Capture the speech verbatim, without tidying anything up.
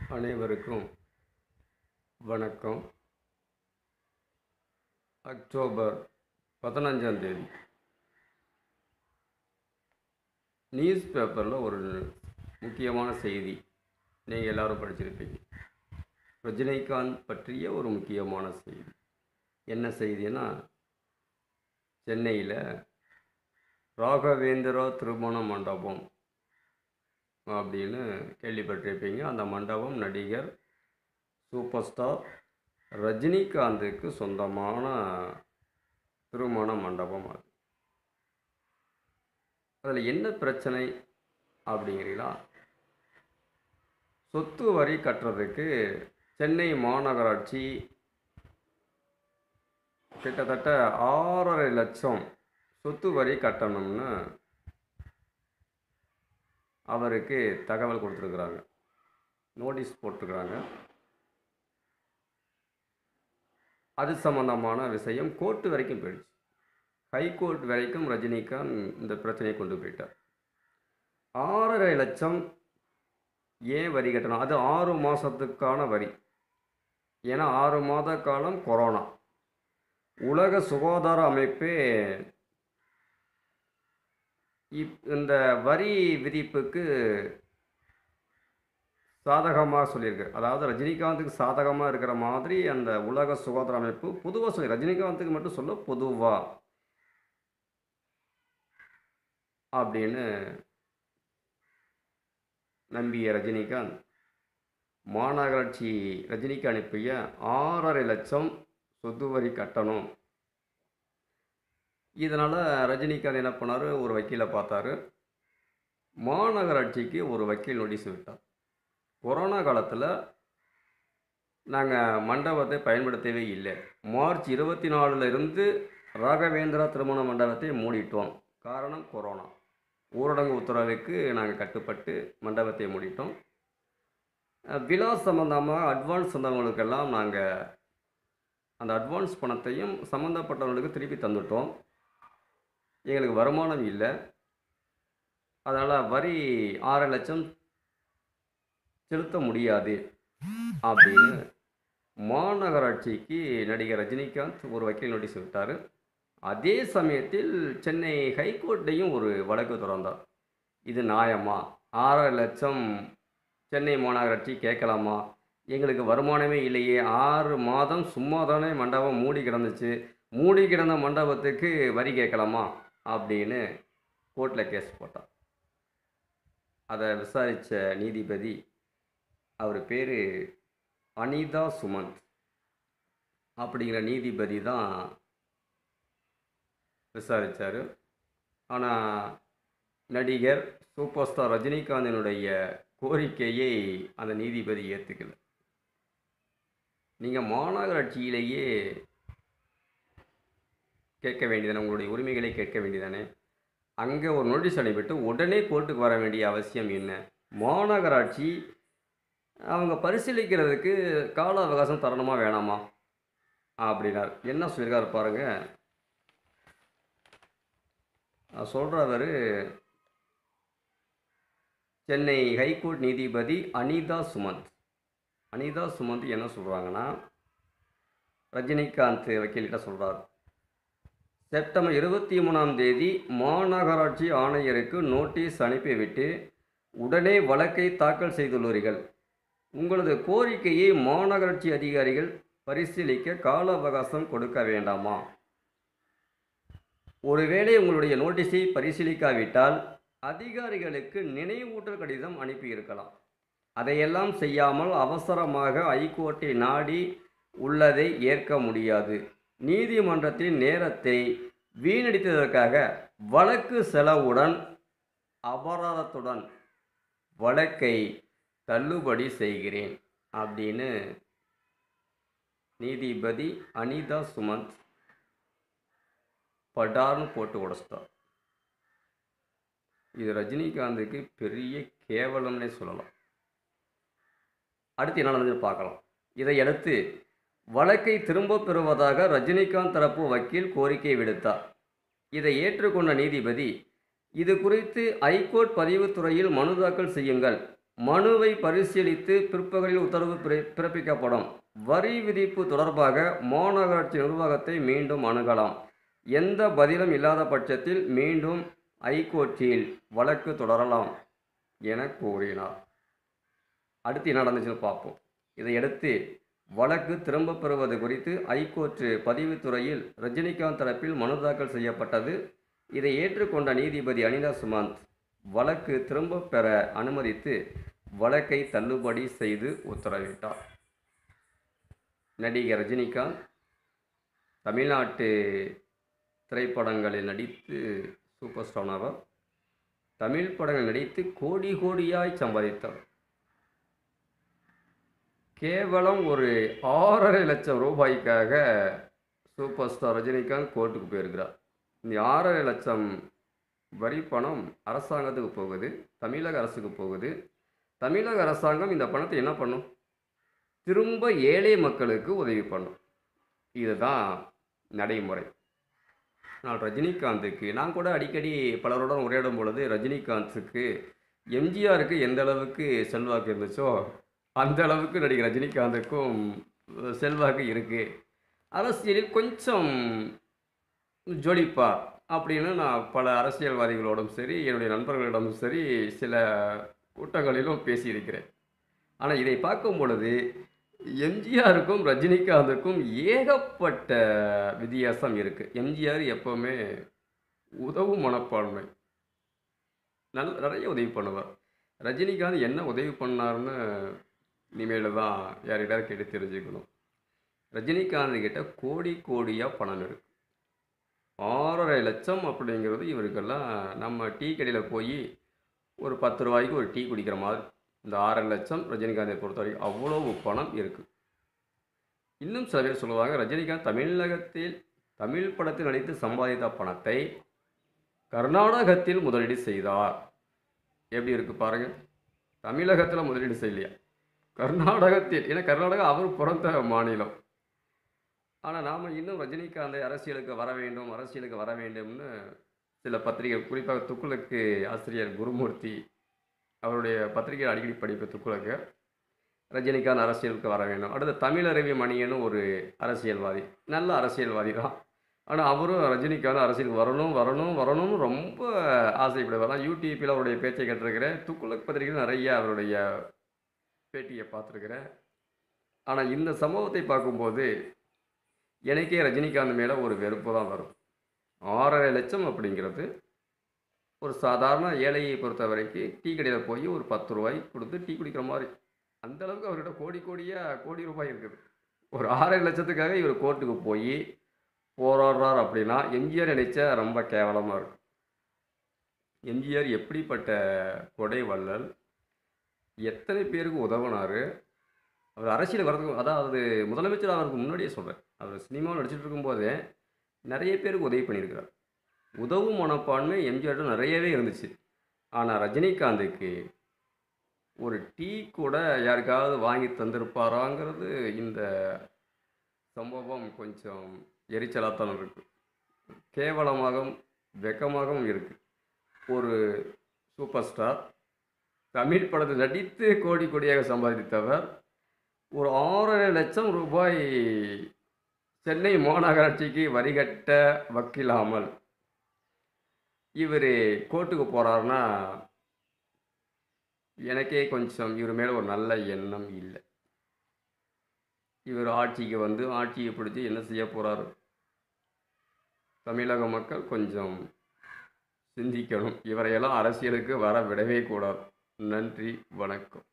அனைவருக்கும் வணக்கம். அக்டோபர் பதினஞ்சாம் தேதி நியூஸ் பேப்பரில் ஒரு முக்கியமான செய்தி நீங்கள் எல்லோரும் படிச்சிருப்பீங்க. ரஜினிகாந்த் பற்றிய ஒரு முக்கியமான செய்தி. என்ன செய்தின்னா, சென்னையில் ராகவேந்திரா திருமண மண்டபம் அப்படின்னு கேள்விப்பட்டிருப்பீங்க. அந்த மண்டபம் நடிகர் சூப்பர் ஸ்டார் ரஜினிகாந்துக்கு சொந்தமான திருமண மண்டபம். அது அதில் என்ன பிரச்சனை அப்படிங்கிறீங்களா? சொத்து வரி கட்டுறதுக்கு சென்னை மாநகராட்சி கிட்டத்தட்ட ஆறரை லட்சம் சொத்து வரி கட்டணும்னு அவருக்கு தகவல் கொடுத்துருக்குறாங்க, நோட்டீஸ் போட்டிருக்கிறாங்க. அது சம்பந்தமான விஷயம் கோர்ட்டு வரைக்கும் போயிடுச்சு. ஹைகோர்ட் வரைக்கும் ரஜினிகாந்த் இந்த பிரச்சனையை கொண்டு போயிட்டார். ஆறரை லட்சம் ஏன் வரி கட்டணும்? அது ஆறு மாதத்துக்கான வரி. ஏன்னா ஆறு மாத காலம் கொரோனா. உலக சுகாதார அமைப்பே இப் இந்த வரி விதிப்புக்கு சாதகமாக சொல்லியிருக்கு. அதாவது ரஜினிகாந்துக்கு சாதகமாக இருக்கிற மாதிரி அந்த உலக சுகாதார அமைப்பு பொதுவாக சொல்லி, ரஜினிகாந்துக்கு மட்டும் சொல்ல பொதுவா அப்படின்னு நம்பிய ரஜினிகாந்த் மாநகராட்சி ரஜினிக்கு அனுப்பிய ஆறரை லட்சம் சொத்து வரி கட்டணும். இதனால் ரஜினிகாந்த் என்ன பண்ணார், ஒரு வக்கீலை பார்த்தாரு. மாநகராட்சிக்கு ஒரு வக்கீல் நோட்டீஸ் விட்டார். கொரோனா காலத்தில் நாங்கள் மண்டபத்தை பயன்படுத்தவே இல்லை. மார்ச் இருபத்தி நாலுல இருந்து ராகவேந்திரா திருமண மண்டபத்தை மூடிட்டோம். காரணம் கொரோனா. ஊரடங்கு உத்தரவுக்கு நாங்கள் கட்டுப்பட்டு மண்டபத்தை மூடிட்டோம். விழா சம்பந்தமாக அட்வான்ஸ் வந்தவங்களுக்கெல்லாம் நாங்கள் அந்த அட்வான்ஸ் பணத்தையும் சம்மந்தப்பட்டவங்களுக்கு திருப்பி தந்துட்டோம். எங்களுக்கு வருமானம் இல்லை, அதனால் வரி ஆறு லட்சம் செலுத்த முடியாது அப்படின்னு மாநகராட்சிக்கு நடிகர் ரஜினிகாந்த் ஒரு வக்கீல் நோட்டீஸ் விட்டார். அதே சமயத்தில் சென்னை ஹைகோர்ட்டையும் ஒரு வழக்கு தொடர்ந்தார். இது நியாயமா? ஆறரை லட்சம் சென்னை மாநகராட்சி கேட்கலாமா? எங்களுக்கு வருமானமே இல்லையே, ஆறு மாதம் சும்மா தானே மண்டபம் மூடி கிடந்துச்சு, மூடி கிடந்த மண்டபத்துக்கு வரி கேட்கலாமா அப்படின்னு கோர்ட்டில் கேஸ் போட்டார். அதை விசாரித்த நீதிபதி, அவர் பேர் அனிதா சுமந்த் அப்படிங்கிற நீதிபதி தான் விசாரித்தார். ஆனால் நடிகர் சூப்பர் ஸ்டார் ரஜினிகாந்தினுடைய கோரிக்கையை அந்த நீதிபதி ஏற்றுக்கல. நீங்கள் மாநகராட்சியிலேயே கேட்க வேண்டியதானே, உங்களுடைய உரிமைகளை கேட்க வேண்டியதானே. அங்கே ஒரு நோட்டீஸ் அனுப்பிட்டு உடனே கோர்ட்டுக்கு வர வேண்டிய அவசியம் என்ன? மாநகராட்சி அவங்க பரிசீலிக்கிறதுக்கு கால அவகாசம் தரணுமா வேணாமா அப்படின்னார். என்ன சொல்லியிருக்காரு பாருங்க. சொல்கிறவர் சென்னை ஹைகோர்ட் நீதிபதி அனிதா சுமந்த். அனிதா சுமந்த் என்ன சொல்கிறாங்கன்னா, ரஜினிகாந்த் வக்கீல்கிட்ட சொல்கிறார், செப்டம்பர் இருபத்தி மூணாம் தேதி மாநகராட்சி ஆணையருக்கு நோட்டீஸ் அனுப்பிவிட்டு உடனே வழக்கை தாக்கல் செய்துள்ளீர்கள். உங்களது கோரிக்கையை மாநகராட்சி அதிகாரிகள் பரிசீலிக்க கால அவகாசம் கொடுக்க வேண்டாமா? ஒருவேளை உங்களுடைய நோட்டீஸை பரிசீலிக்காவிட்டால் அதிகாரிகளுக்கு நினைவூட்டல் கடிதம் அனுப்பியிருக்கலாம். அதையெல்லாம் செய்யாமல் அவசரமாக ஐகோர்ட்டை நாடி உள்ளதை ஏற்க முடியாது. நீதிமன்றத்தின் நேரத்தை வீணடித்ததற்காக வழக்கு செலவுடன் அபராதத்துடன் வழக்கை தள்ளுபடி செய்கிறேன் அப்படின்னு நீதிபதி அனிதா சுமந்த் படார்னு போட்டு உடைச்சிட்டார். இது ரஜினிகாந்துக்கு பெரிய கேவலம்னே சொல்லலாம். அடுத்து என்ன நடந்ததுன்னு பார்க்கலாம். இதையடுத்து வழக்கை திரும்ப பெறுவதாக ரஜினிகாந்த் தரப்பு வக்கீல் கோரிக்கை விடுத்தார். இதை ஏற்றுக்கொண்ட நீதிபதி, இது குறித்து ஐகோர்ட் பதிவுத்துறையில் மனு தாக்கல் செய்யுங்கள். மனுவை பரிசீலித்து பிற்பகலில் உத்தரவு பிற- பிறப்பிக்கப்படும். வரி விதிப்பு தொடர்பாக மாநகராட்சி நிர்வாகத்தை மீண்டும் அணுகலாம். எந்த பதிலும் இல்லாத பட்சத்தில் மீண்டும் ஐகோர்ட்டில் வழக்கு தொடரலாம் என கூறினார். அடுத்து என்ன நடந்துச்சுன்னு பார்ப்போம். இதையடுத்து வழக்கு திரும்பப் பெறுவது குறித்து ஐகோர்ட் பதிவுத்துறையில் ரஜினிகாந்த் தரப்பில் மனு தாக்கல் செய்யப்பட்டது. இதை ஏற்றுக்கொண்ட நீதிபதி அனிதா சுமந்த் வழக்கு திரும்பப் பெற அனுமதித்து வழக்கை தள்ளுபடி செய்து உத்தரவிட்டார். நடிகர் ரஜினிகாந்த் தமிழ்நாட்டு திரைப்படங்களில் நடித்து சூப்பர் ஸ்டார் அவர். தமிழ் படங்கள் நடித்து கோடி கோடியாய் சம்பாதித்தார். கேவலம் ஒரு ஆறரை லட்சம் ரூபாய்க்காக சூப்பர் ஸ்டார் ரஜினிகாந்த் கோர்ட்டுக்கு போயிருக்கிறார். இந்த ஆறரை லட்சம் வரி பணம் அரசாங்கத்துக்கு போகுது, தமிழக அரசுக்கு போகுது. தமிழக அரசாங்கம் இந்த பணத்தை என்ன பண்ணும்? திரும்ப ஏழை மக்களுக்கு உதவி பண்ணும். இதுதான் நடைமுறை. ஆனால் ரஜினிகாந்துக்கு நான் கூட அடிக்கடி பலருடன் உரையாடும் பொழுது ரஜினிகாந்துக்கு எம்ஜிஆருக்கு எந்த அளவுக்கு செல்வாக்கு இருந்துச்சோ அந்த அளவுக்கு நடிகர் ரஜினிகாந்துக்கும் செல்வாக்கு இருக்குது. அரசியலில் கொஞ்சம் ஜொலிப்பா அப்படின்னு நான் பல அரசியல்வாதிகளோடும் சரி, என்னுடைய நண்பர்களிடமும் சரி, சில கூட்டங்களிலும் பேசியிருக்கிறேன். ஆனால் இதை பார்க்கும் பொழுது எம்ஜிஆருக்கும் ரஜினிகாந்துக்கும் ஏகப்பட்ட வித்தியாசம் இருக்குது. எம்ஜிஆர் எப்போவுமே உதவும் மனப்பான்மை, நல்ல நிறைய உதவி பண்ணுவார். ரஜினிகாந்த் என்ன உதவி பண்ணார்னு இனிமேல் தான் யார்கிட்ட கேட்டு தெரிஞ்சுக்கணும். ரஜினிகாந்த் கிட்ட கோடி கோடியாக பணம் இருக்குது. ஆறரை லட்சம் அப்படிங்கிறது இவருக்கெல்லாம் நம்ம டீ கடையில் போய் ஒரு பத்து ரூபாய்க்கு ஒரு டீ குடிக்கிற மாதிரி. இந்த ஆறரை லட்சம் ரஜினிகாந்தை பொறுத்த வரைக்கும் அவ்வளவு பணம் இருக்குது. இன்னும் சில பேர் சொல்லுவாங்க, ரஜினிகாந்த் தமிழகத்தில் தமிழ் படத்தில் நடித்து சம்பாதித்த பணத்தை கர்நாடகத்தில் முதலீடு செய்தார். எப்படி இருக்குது பாருங்கள். தமிழகத்தில் முதலீடு செய்யலையா, கர்நாடகத்தில். ஏன்னா கர்நாடகா அவர் பிறந்த மாநிலம். ஆனால் நாம் இன்னும் ரஜினிகாந்தை அரசியலுக்கு வர வேண்டும் அரசியலுக்கு வர வேண்டும்னு சில பத்திரிகை, குறிப்பாக துக்குளுக்கு ஆசிரியர் குருமூர்த்தி அவருடைய பத்திரிகையில் அடிக்கடி படிப்பு துக்குளுக்கு ரஜினிகாந்த் அரசியலுக்கு வர வேண்டும். அடுத்து தமிழருவி மணியன்னு ஒரு அரசியல்வாதி, நல்ல அரசியல்வாதி தான். ஆனால் அவரும் ரஜினிகாந்த் அரசியலுக்கு வரணும் வரணும் வரணும்னு ரொம்ப ஆசைப்படுவார். நான் யூடியூப்பில் அவருடைய பேச்சை கேட்டிருக்கிறேன். துக்குளுக்கு பத்திரிகையில் நிறைய அவருடைய பேட்டியை பார்த்துருக்கிறேன். ஆனால் இந்த சம்பவத்தை பார்க்கும்போது எனக்கே ரஜினிகாந்த் மேலே ஒரு வெறுப்பு தான் வரும். ஆறரை லட்சம் அப்படிங்கிறது ஒரு சாதாரண ஏழையை பொறுத்த வரைக்கும் டீ கடையில் போய் ஒரு பத்து ரூபாய் கொடுத்து டீ குடிக்கிற மாதிரி. அந்தளவுக்கு அவர்கிட்ட கோடி கோடியாக கோடி ரூபாய் இருக்குது. ஒரு ஆறரை லட்சத்துக்காக இவர் கோர்ட்டுக்கு போய் போராடுறார் அப்படின்னா எம்ஜிஆர் நினைச்சா ரொம்ப கேவலமாக இருக்கும். எம்ஜிஆர் எப்படிப்பட்ட கொடை வள்ளல், எத்தனை பேருக்கு உதவினார். அவர் அரசியல் வரதுக்கு, அதாவது முதலமைச்சர் அவருக்கு முன்னாடியே சொல்கிறேன், அவர் சினிமாவில் நடிச்சிட்டு இருக்கும்போதே நிறைய பேருக்கு உதவி பண்ணியிருக்கிறார். உதவும் மனப்பான்மை எம்ஜிஆர் நிறையவே இருந்துச்சு. ஆனால் ரஜினிகாந்துக்கு ஒரு டீ கூட யாருக்காவது வாங்கி தந்திருப்பாராங்கிறது இந்த சம்பவம் கொஞ்சம் எரிச்சலாகத்தான் இருக்குது. கேவலமாகவும் வெக்கமாகவும் இருக்குது. ஒரு சூப்பர் ஸ்டார் தமிழ் படத்தில் நடித்து கோடி கோடியாக சம்பாதித்தவர் ஒரு ஆறரை லட்சம் ரூபாய் சென்னை மாநகராட்சிக்கு வரிகட்ட வக்கில்லாமல் இவர் கோர்ட்டுக்கு போகிறாருன்னா எனக்கே கொஞ்சம் இவர் மேலே ஒரு நல்ல எண்ணம் இல்லை. இவர் ஆட்சிக்கு வந்து ஆட்சியை பிடிச்சி என்ன செய்ய போகிறாரு? தமிழக மக்கள் கொஞ்சம் சிந்திக்கணும். இவரையெல்லாம் அரசியலுக்கு வர விடவே கூடாது. நன்றி, வணக்கம்.